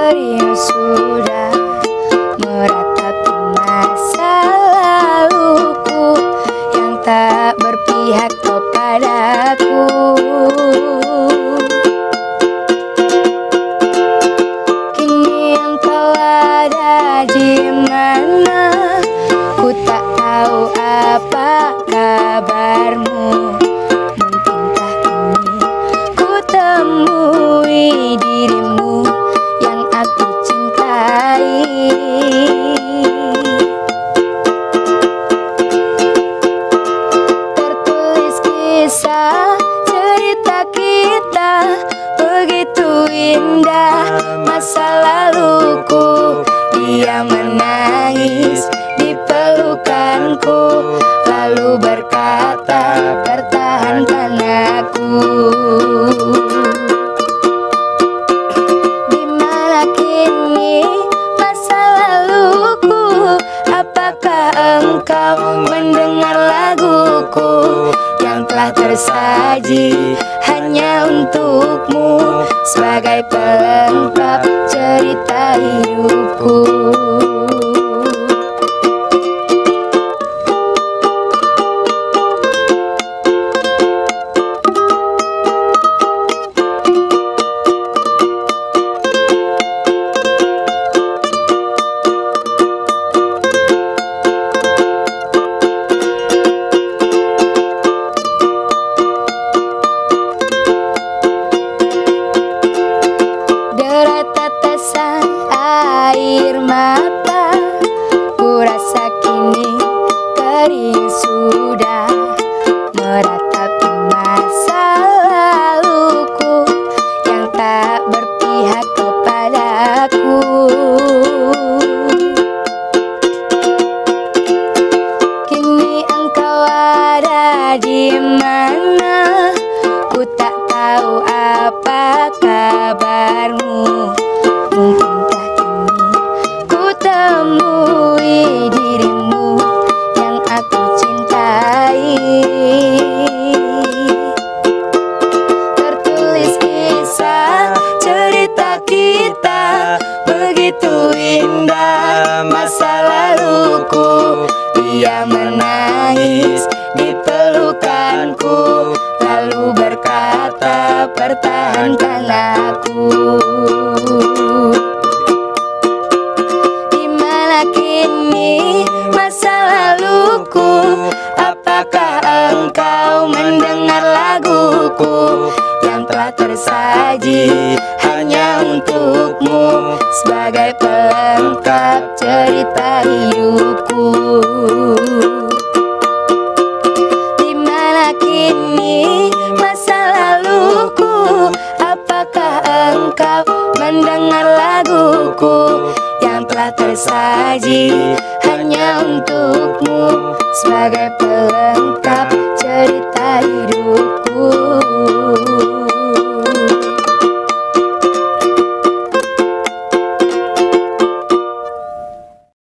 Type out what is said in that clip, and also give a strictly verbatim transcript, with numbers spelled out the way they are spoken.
kering sudah meratapi masa laluku yang tak berpihak kepadaku. Kini engkau ada di mana? Ku tak tahu apa kabarmu. Mungkinkah kini ku temui dirimu yang aku cintai. Tertulis kisah cerita kita begitu indah, masa laluku. Dia menangis di pelukanku, lalu berkata, pertahankan aku. Dimana kini masa laluku? Apakah engkau mendengar laguku yang telah tersaji hanya untukmu sebagai pelengkap cerita hidupku? Air mata ku rasa kini kering sudah meratapi masa laluku yang tak berpihak kepadaku. Kini engkau ada di mana? Ku tak tahu apa kabarmu. Mungkinkah temui dirimu yang aku cintai. Tertulis kisah cerita kita begitu indah, masa laluku. Dia menangis di pelukanku, lalu berkata, pertahankan aku. Kini masa laluku, apakah engkau mendengar laguku yang telah tersaji hanya untukmu sebagai pelengkap cerita hidupku? Dimana kini masa laluku? Apakah engkau mendengar laguku yang telah tersaji hanya untukmu sebagai pelengkap cerita hidupku?